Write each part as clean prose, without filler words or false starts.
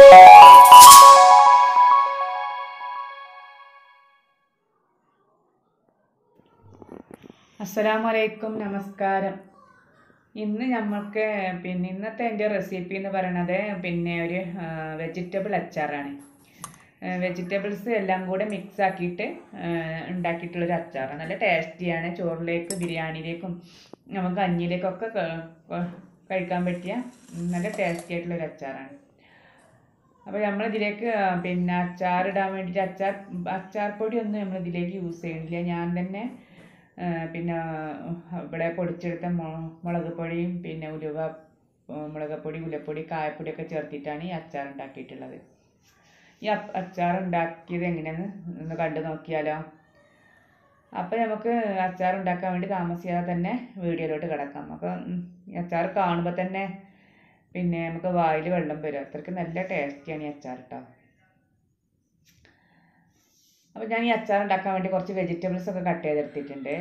അസ്സലാമലൈക്കും, നമസ്കാരം. ഇന്ന് നമുക്ക് ഇന്നത്തെ എൻ്റെ റെസിപ്പി എന്ന് പറയണത് ഒരു വെജിറ്റബിൾ അച്ചാറാണ്. വെജിറ്റബിൾസ് എല്ലാം കൂടെ മിക്സ് ആക്കിയിട്ട് ഉണ്ടാക്കിയിട്ടുള്ളൊരു അച്ചാറാണ്. നല്ല ടേസ്റ്റിയാണ്. ചോറിലേക്ക്, ബിരിയാണിയിലേക്കും നമുക്ക് കഞ്ഞിയിലേക്കൊക്കെ കഴിക്കാൻ പറ്റിയ നല്ല ടേസ്റ്റി ആയിട്ടുള്ളൊരു അച്ചാറാണ്. അപ്പോൾ നമ്മളിതിലേക്ക് അച്ചാറിടാൻ വേണ്ടിയിട്ട് അച്ചാർ പൊടിയൊന്നും നമ്മളിതിലേക്ക് യൂസ് ചെയ്യുന്നില്ല. ഞാൻ തന്നെ ഇവിടെ പൊടിച്ചെടുത്ത മുളക് പൊടിയും ഉലുവ, മുളകപ്പൊടി, ഉലപ്പൊടി, കായപ്പൊടിയൊക്കെ ചേർത്തിട്ടാണ് ഈ അച്ചാർ ഉണ്ടാക്കിയിട്ടുള്ളത്. ഈ അച്ചാർ ഉണ്ടാക്കിയത് എങ്ങനെയാണെന്ന് ഒന്ന് കണ്ടു നോക്കിയാലോ. അപ്പോൾ നമുക്ക് അച്ചാർ ഉണ്ടാക്കാൻ വേണ്ടി താമസിയാതെ തന്നെ വീഡിയോയിലോട്ട് കിടക്കാം. അപ്പോൾ ഈ അച്ചാർ കാണുമ്പോൾ തന്നെ നമുക്ക് വായിൽ വെള്ളം വരും. അത്രയ്ക്ക് നല്ല ടേസ്റ്റിയാണ് ഈ അച്ചാർ കേട്ടോ. അപ്പോൾ ഞാൻ ഈ അച്ചാർ ഉണ്ടാക്കാൻ വേണ്ടി കുറച്ച് വെജിറ്റബിൾസ് ഒക്കെ കട്ട് ചെയ്തെടുത്തിട്ടുണ്ട്.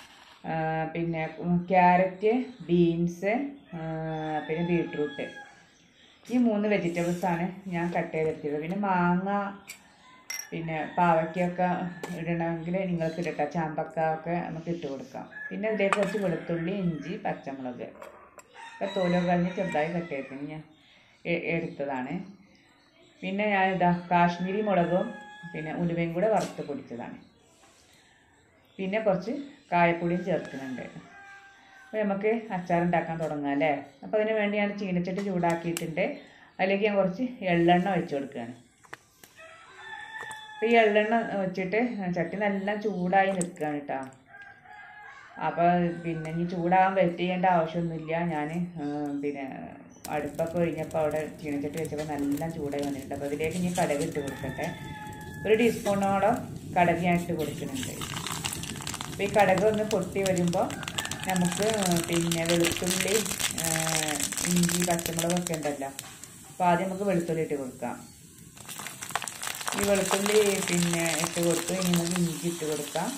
ക്യാരറ്റ്, ബീൻസ്, ബീട്രൂട്ട്, ഈ 3 വെജിറ്റബിൾസാണ് ഞാൻ കട്ട് ചെയ്തെടുത്തത്. മാങ്ങ, പാവയ്ക്കൊക്കെ ഇടണമെങ്കിൽ നിങ്ങൾക്ക് ഇടട്ടോ. ചാമ്പക്ക ഒക്കെ നമുക്ക് ഇട്ട് കൊടുക്കാം. ഇതിലേക്ക് കുറച്ച് വെളുത്തുള്ളി, ഇഞ്ചി, പച്ചമുളക് ഒക്കെ തോലൊക്കെ കളഞ്ഞ് ചെറുതായി കട്ട് ചെയ്തിട്ട് ഞാൻ എടുത്തതാണ്. ഞാനിതാ കാശ്മീരി മുളകും ഉലുവയും കൂടെ വറുത്ത് പൊടിച്ചതാണ്. കുറച്ച് കായപ്പൊടിയും ചേർക്കുന്നുണ്ട്. അപ്പോൾ നമുക്ക് അച്ചാർ ഉണ്ടാക്കാൻ തുടങ്ങാം അല്ലേ. അപ്പോൾ അതിന് വേണ്ടി ഞാൻ ചീനച്ചട്ടി ചൂടാക്കിയിട്ടുണ്ട്. അതിലേക്ക് ഞാൻ കുറച്ച് എള്ളെണ്ണ വെച്ച് കൊടുക്കുകയാണ്. അപ്പോൾ ഈ എള്ളെണ്ണ വെച്ചിട്ട് ചട്ടി നല്ല ചൂടായി നിൽക്കുകയാണ് കേട്ടോ. അപ്പോൾ ഇനി ചൂടാകാൻ വെയിറ്റ് ചെയ്യേണ്ട ആവശ്യമൊന്നുമില്ല. ഞാൻ അടുപ്പൊക്കെ കഴിഞ്ഞപ്പോൾ അവിടെ ചീനച്ചട്ടി വെച്ചപ്പോൾ നല്ല ചൂടായി വന്നിട്ടുണ്ട്. അപ്പോൾ അതിലേക്ക് ഇനി കടുക് ഇട്ട് കൊടുക്കട്ടെ. 1 ടീസ്പൂണോളം കടുക് ഞാൻ ഇട്ട് കൊടുക്കുന്നുണ്ട്. അപ്പോൾ ഈ കടുക് ഒന്ന് പൊട്ടി വരുമ്പോൾ നമുക്ക് വെളുത്തുള്ളി, ഇഞ്ചി, പച്ചമുളകൊക്കെ ഉണ്ടല്ലോ. അപ്പോൾ ആദ്യം നമുക്ക് വെളുത്തുള്ളി ഇട്ട് കൊടുക്കാം. ഈ വെളുത്തുള്ളി ഇട്ട് കൊടുത്തു. ഇനി നമുക്ക് ഇഞ്ചി ഇട്ട് കൊടുക്കാം.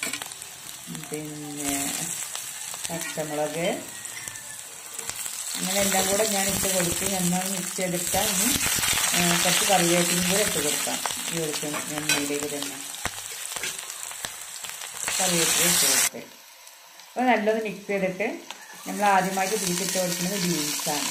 പച്ചമുളക്, അങ്ങനെ എല്ലാം കൂടെ ഞാൻ ഇട്ട് കൊടുത്ത് നന്നായി മിക്സ് ചെയ്തിട്ടാൽ ഇനി കുറച്ച് കറിവേപ്പിലയും കൂടെ ഇട്ട് കൊടുക്കാം. ഈ എണ്ണയിലേക്ക് തന്നെ കറിവേപ്പില ഇട്ട് കൊടുത്ത് അപ്പോൾ നല്ലൊന്ന് മിക്സ് ചെയ്തിട്ട് നമ്മൾ ആദ്യമായിട്ട് ഇതിലിട്ട് കൊടുക്കുന്നത് ബീൻസാണ്.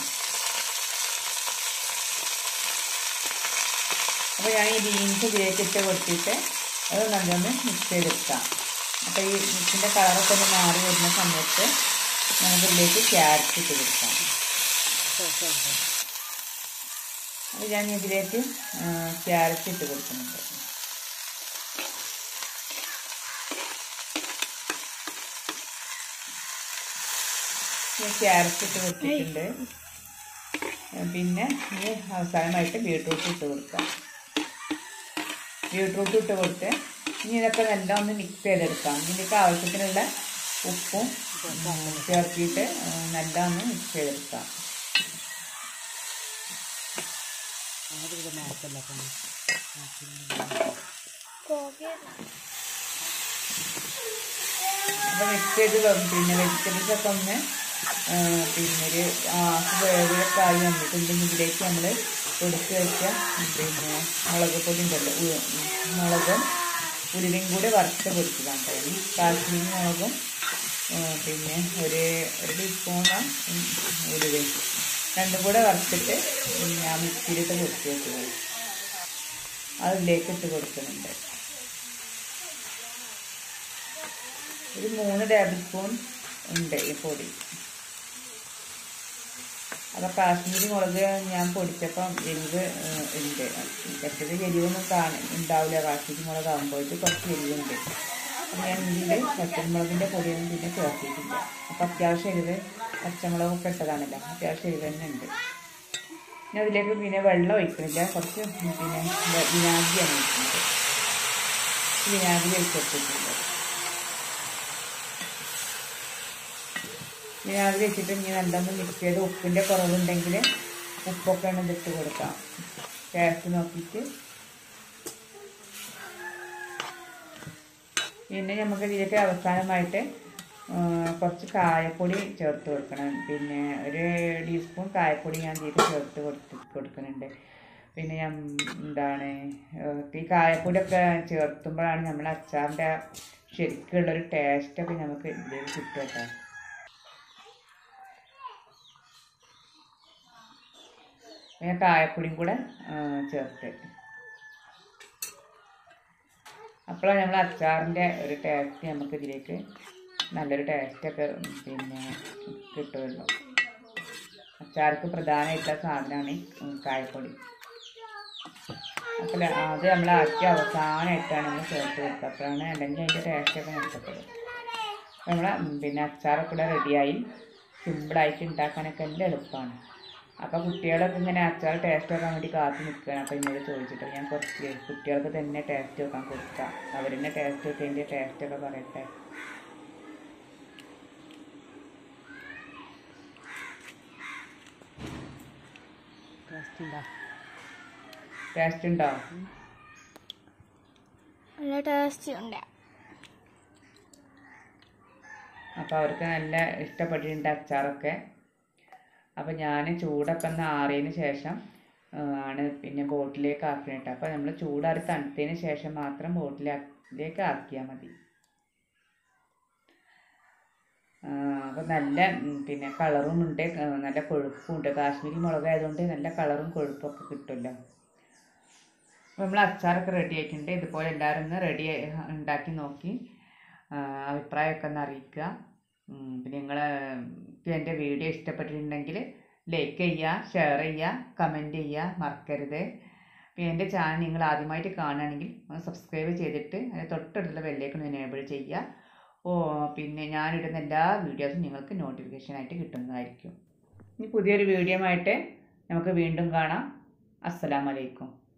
അപ്പോൾ ഞാൻ ഈ ബീൻസ് ഇതിലേക്ക് ഇട്ട് കൊടുത്തിട്ട് അത് നല്ലൊന്ന് മിക്സ് ചെയ്തെടുക്കാം. അപ്പോൾ ഈ മിക്സിൻ്റെ കളറൊക്കെ ഒന്ന് മാറി വരുന്ന സമയത്ത് നമുക്കിതിലേക്ക് ക്യാരറ്റ് ഇട്ട് കൊടുക്കാം. അപ്പോൾ ഞാൻ ഇതിലേക്ക് ക്യാരറ്റ് ഇട്ട് കൊടുക്കുന്നുണ്ട്. ക്യാരറ്റ് ഇട്ട് കൊടുത്തിട്ടുണ്ട്. ഇനി അവസാനമായിട്ട് ബീട്രൂട്ട് ഇട്ട് കൊടുക്കാം. ബീട്രൂട്ട് ഇട്ട് കൊടുത്ത് ഇനി ഇതൊക്കെ നല്ല ഒന്ന് മിക്സ് ചെയ്തെടുക്കാം. ഇതിലേക്ക് ആവശ്യത്തിനുള്ള ഉപ്പും ചേർത്തിട്ട് നല്ല ഒന്ന് മിക്സ് ചെയ്തെടുക്കാം. അപ്പോൾ മിക്സ് ചെയ്ത് വെജിറ്റബിൾസൊക്കെ ഒന്ന് ഒരു വേവിലൊക്കെ ആയി വന്നിട്ടുണ്ടെങ്കിൽ ഇതിലേക്ക് നമ്മൾ പൊടിച്ച് വെച്ച മുളക് പൊടി ഉണ്ടല്ലോ, മുളകും ഉലുവയും കൂടെ വറുത്ത് പൊടിച്ചതാണ്. കാശ്മീരി മുളകും ഒരു ടീസ്പൂണ് ഉലുവയും രണ്ടും കൂടെ വറുത്തിട്ട് ഞാൻ മിക്സിയിലിട്ട് പൊടിച്ച് വെച്ചത് അതിലേക്ക് ഇട്ട് കൊടുക്കുന്നുണ്ട്. ഒരു 3 ടേബിൾ സ്പൂൺ ഉണ്ട് ഈ പൊടി. അപ്പോൾ കാശ്മീരി മുളക് ഞാൻ പൊടിച്ചപ്പം എരിവ് ഉണ്ട്. മറ്റേത് എരിവൊന്നും ഉണ്ടാവില്ല. കാശ്മീരി മുളക് ആകുമ്പോഴേക്ക് കുറച്ച് എരിവുണ്ട്. അപ്പോൾ ഞാൻ ഇതിൽ പച്ചമുളകിൻ്റെ പൊടിയൊന്നും ചേർത്തിട്ടില്ല. അപ്പോൾ അത്യാവശ്യം എരിവ് പച്ചമുളകൊക്കെ ഇട്ടതാണല്ലോ, അത്യാവശ്യം എരിവ് തന്നെ ഉണ്ട്. അതിലേക്ക് വെള്ളം ഒഴിക്കുന്നില്ല. കുറച്ച് വിനാഗിരിയാണ് ഒഴിക്കുന്നത്. വിനാഗിരി ഒഴിച്ചെടുത്തിട്ടുണ്ട്. വിനാഗിരി വെച്ചിട്ട് ഇനി നല്ലൊന്ന് മിക്സ് ചെയ്ത് ഉപ്പിൻ്റെ കുറവുണ്ടെങ്കിൽ ഉപ്പൊക്കെ ഇതിട്ട് കൊടുക്കാം. ടേസ്റ്റ് നോക്കിയിട്ട് നമുക്ക് ഇതിലേക്ക് അവസാനമായിട്ട് കുറച്ച് കായപ്പൊടി ചേർത്ത് കൊടുക്കണം. ഒരു ടീസ്പൂൺ കായപ്പൊടി ഞാൻ ഇതിലേക്ക് ചേർത്ത് കൊടുക്കുന്നുണ്ട്. പിന്നെ എന്താണ് ഈ കായപ്പൊടിയൊക്കെ ചേർത്തുമ്പോഴാണ് നമ്മുടെ അച്ചാറിൻ്റെ ശരിക്കുള്ളൊരു ടേസ്റ്റൊക്കെ നമുക്ക് ഇതിൽ കിട്ടും കേട്ടോ. പിന്നെ കായപ്പൊടിയും കൂടെ ചേർത്ത് അപ്പോഴാണ് നമ്മൾ അച്ചാറിൻ്റെ ഒരു ടേസ്റ്റ് നമുക്ക് ഇതിലേക്ക് നല്ലൊരു ടേസ്റ്റൊക്കെ പിന്നെ കിട്ടുമല്ലോ. അച്ചാർക്ക് പ്രധാനമായിട്ടുള്ള സാധനമാണ് കായപ്പൊടി. അപ്പോൾ അത് നമ്മളാക്കി അവസാനമായിട്ടാണ് നമ്മൾ ചേർത്ത് കൊടുക്കുക. അപ്പോഴാണ് അല്ലെങ്കിൽ അതിൻ്റെ ടേസ്റ്റൊക്കെ നഷ്ടപ്പെടും. അപ്പോൾ നമ്മളെ പിന്നെ അച്ചാറൊക്കെ ഇവിടെ റെഡിയായി. സിമ്പിളായിട്ട് ഉണ്ടാക്കാനൊക്കെ എല്ലാം എളുപ്പമാണ്. അപ്പോൾ കുട്ടികളൊക്കെ ഇങ്ങനെ അച്ചാർ ടേസ്റ്റ് വെക്കാൻ വേണ്ടി കാത്തു നിൽക്കുകയാണ്. അപ്പോൾ എന്നോട് ചോദിച്ചിട്ട് ഞാൻ കുറച്ച് കുട്ടികൾക്ക് തന്നെ ടേസ്റ്റ് വെക്കാൻ കൊടുക്കാം. അവർ തന്നെ ടേസ്റ്റ് വെച്ചതിൻ്റെ ടേസ്റ്റൊക്കെ പറയട്ടെ. ടേസ്റ്റ് ഉണ്ടോ? നല്ല ടേസ്റ്റ് ഉണ്ട്. അപ്പോൾ അവർക്ക് നല്ല ഇഷ്ടപ്പെട്ടിട്ടുണ്ട് അച്ചാറൊക്കെ. അപ്പോൾ ഞാൻ ചൂടൊക്കെ ഒന്ന് ആറിയതിന് ശേഷം ആണ് പിന്നെ ബോട്ടിലേക്ക് ആക്കിയിട്ട്. അപ്പോൾ നമ്മൾ ചൂടാറി തണുത്തതിന് ശേഷം മാത്രം ബോട്ടിലേക്ക് ആക്കിയാൽ മതി. അപ്പോൾ നല്ല പിന്നെ കളറും ഉണ്ട്, നല്ല കൊഴുപ്പും ഉണ്ട്. കാശ്മീരി മുളകായതുകൊണ്ട് നല്ല കളറും കൊഴുപ്പൊക്കെ കിട്ടുമല്ലോ. അപ്പോൾ നമ്മൾ അച്ചാറൊക്കെ റെഡി ആയിട്ടുണ്ട്. ഇതുപോലെ എല്ലാവരും ഒന്ന് ഉണ്ടാക്കി നോക്കി അഭിപ്രായമൊക്കെ ഒന്ന് അറിയിക്കുക. പിന്നെ നിങ്ങൾക്ക് എൻ്റെ വീഡിയോ ഇഷ്ടപ്പെട്ടിട്ടുണ്ടെങ്കിൽ ലൈക്ക് ചെയ്യുക, ഷെയർ ചെയ്യുക, കമൻറ്റ് ചെയ്യുക മറക്കരുത്. പിന്നെ എൻ്റെ ചാനൽ നിങ്ങൾ ആദ്യമായിട്ട് കാണുകയാണെങ്കിൽ ഒന്ന് സബ്സ്ക്രൈബ് ചെയ്തിട്ട് അതിന് തൊട്ടടുത്തുള്ള ബെല്ലേക്കൊന്ന് എനേബിൾ ചെയ്യുക. പിന്നെ ഞാനിടുന്ന എല്ലാ വീഡിയോസും നിങ്ങൾക്ക് നോട്ടിഫിക്കേഷനായിട്ട് കിട്ടുന്നതായിരിക്കും. ഇനി പുതിയൊരു വീഡിയോ ആയിട്ട് നമുക്ക് വീണ്ടും കാണാം. അസ്സലാമു അലൈക്കും.